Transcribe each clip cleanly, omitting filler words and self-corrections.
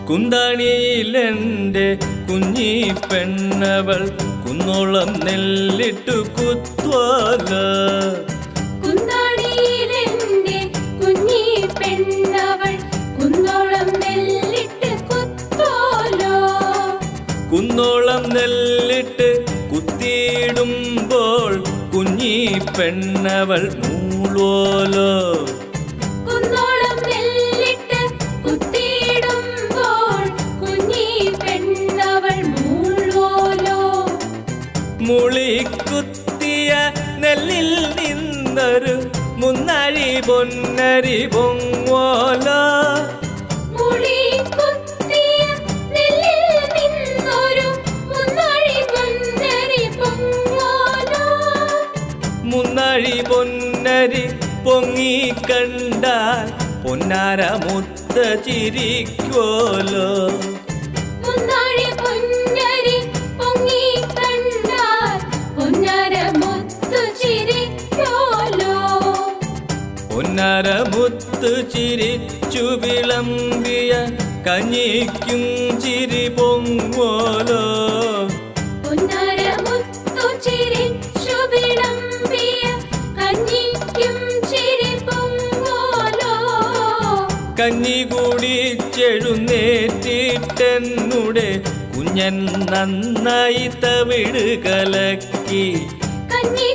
കുന്താണിയിലെൻ്റെ കുഞ്ഞി പെണ്ണവൾ കുന്നോളം നെല്ലിട്ടു കുത്തോല. കുന്താണിയിലെൻ്റെ കുഞ്ഞി പെണ്ണവൾ കുന്നോളം നെല്ലിട്ട് കുത്തോലോ. കുന്നോളം നെല്ലിട്ട് കുത്തിയിടുമ്പോൾ കുഞ്ഞി പെണ്ണവൾ മൂളോലോ. കുന്നോളം നെല്ലിട്ട് കുത്തിയിടുമ്പോൾ കുഞ്ഞി പെണ്ണവൾ മൂളോലോ. മുളിക്കുത്തിയ നെല്ലിൽ നിന്നൊരു മുന്നരി പൊന്നരി പൊങ്ങോലോ. മുളിക്കുത്തിയ നെല്ലിൽ നിന്നൊരു മുന്നരി പൊന്നരി പൊങ്ങോലോ. മുന്നഴി പൊന്നരി പൊങ്ങി കണ്ടാൽ പൊന്നാര മുത്ത ചിരിക്കോലോ. മുന്നരി പൊന്നരി പൊങ്ങി കണ്ടാൽ പൊന്നാര മുത്തു ചിരിക്കോലോ. പൊന്നാര മുത്ത് ചിരിച്ചു വിളമ്പിയ കഞ്ഞിക്കും ചിരി പൊങ്ങോലോ. പൊന്നാര മുത്തു ചിരിച്ചു വിളമ്പിയ കഞ്ഞിക്കും ചിരി പൊങ്ങോലോ. കഞ്ഞി കുടിച്ചെഴുന്നേറ്റിട്ടെന്നുടെ കുഞ്ഞൻ നന്നായി തവിട് കലക്കി. കഞ്ഞി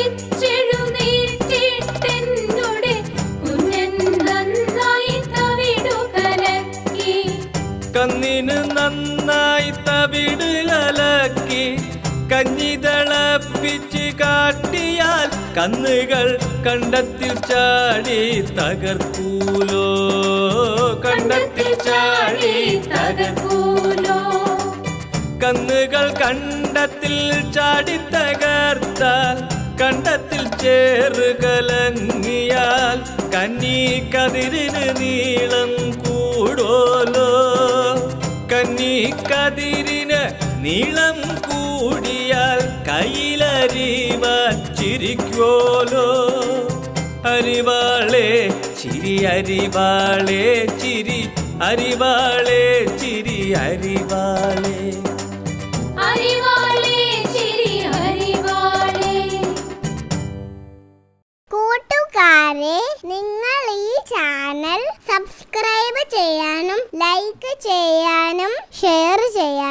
കുടിച്ചെഴുന്നേറ്റിട്ടെന്നുടെ കുഞ്ഞൻ നന്നായി തവിടു കലക്കി. കന്നിന് നന്നായി തവിട് കലക്കി കഞ്ഞി തിളപ്പിച്ച് കാട്ടിയാൽ കന്നുകൾ കണ്ടത്തിൽ ചാടി തകർക്കൂലോ. കണ്ടത്തിൽ ചാടി തകർക്കൂലോ. കന്നുകൾ കണ്ടത്തിൽ ചാടി തകർത്താൽ കണ്ടത്തിൽ ചേറ് കലങ്ങിയാൽ കന്നി കതിരിന് നീളം കൂടോലോ. കന്നി കതിരിന് നീളം കൂടിയാൽ കയ്യിലരിവാൻ ചിരിക്കോലോ. അരിവാളെ ചിരി അരിവാളെ ചിരി അരിവാളെ ചിരി അരിവാളെ. അരിവാളെ ചിരി അരിവാളെ. കൂട്ടുകാരെ, നിങ്ങൾ ഈ ചാനൽ സബ്സ്ക്രൈബ് ചെയ്യാനും ലൈക്ക് ചെയ്യാനും ഷെയർ ചെയ്യാനും